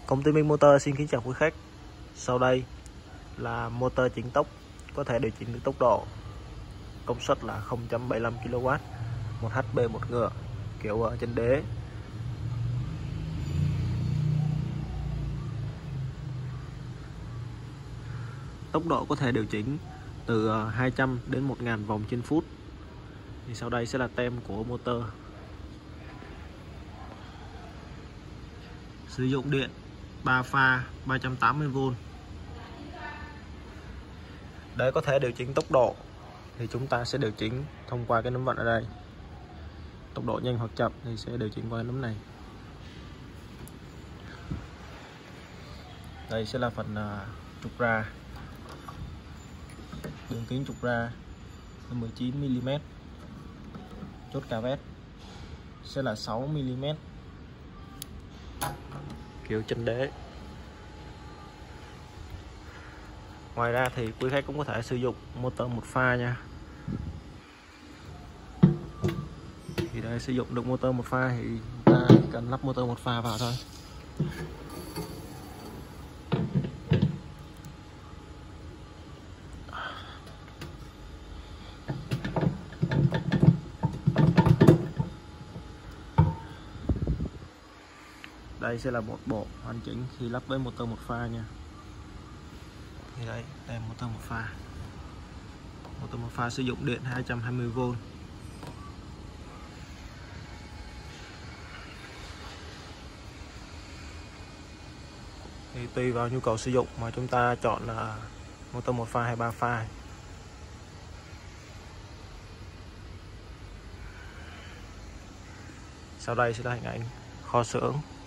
Công ty Minh Motor xin kính chào quý khách. Sau đây là motor chỉnh tốc, có thể điều chỉnh được tốc độ, công suất là 0.75 kW, 1 HP 1 ngựa, kiểu ở chân đế. Tốc độ có thể điều chỉnh từ 200 đến 1000 vòng trên phút. Thì sau đây sẽ là tem của motor. Sử dụng điện 3 pha 380V. Để có thể điều chỉnh tốc độ thì chúng ta sẽ điều chỉnh thông qua cái nấm vận ở đây. Tốc độ nhanh hoặc chậm thì sẽ điều chỉnh qua cái nấm này. Đây sẽ là phần trục ra. Đường kính trục ra 19mm. Chốt cà vét sẽ là 6mm. Kiểu chân đế. Ngoài ra thì quý khách cũng có thể sử dụng motor một pha nha. Thì để sử dụng được motor một pha thì chúng ta cần lắp motor một pha vào thôi. Đây sẽ là một bộ hoàn chỉnh khi lắp với motor một pha nha. Thì đây là motor một pha. Motor một pha sử dụng điện 220V. Thì tùy vào nhu cầu sử dụng mà chúng ta chọn là motor một pha hay 3 pha. Sau đây sẽ là hình ảnh kho xưởng.